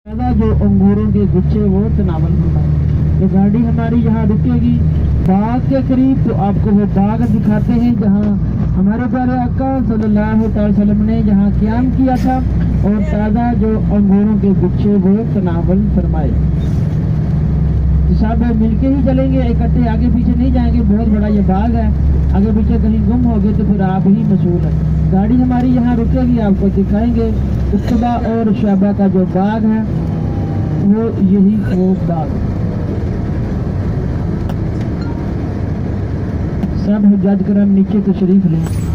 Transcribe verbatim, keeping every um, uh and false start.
ताज़ा जो अंगूरों के गुच्छे वो तनावल फरमाए। तो गाड़ी हमारी यहाँ रुकेगी बाग के करीब, तो आपको वो बाग दिखाते हैं जहाँ हमारे प्यारे आका सल्लल्लाहु अलैहि वसल्लम ने जहाँ क़याम किया था, और ताज़ा जो अंगूरों के गुच्छे वो तनावल फरमाए। तो सब मिलके ही चलेंगे, इकट्ठे आगे पीछे नहीं जाएंगे। बहुत बड़ा ये बाग है, आगे पीछे कहीं गुम हो गए तो फिर आप ही मशहूर है। गाड़ी हमारी यहाँ रुकेगी, आपको दिखाएंगे उत्तबा और शैबा का जो बाग है वो यही वो बाग। सब हुज्जाज करम नीचे तशरीफ लें।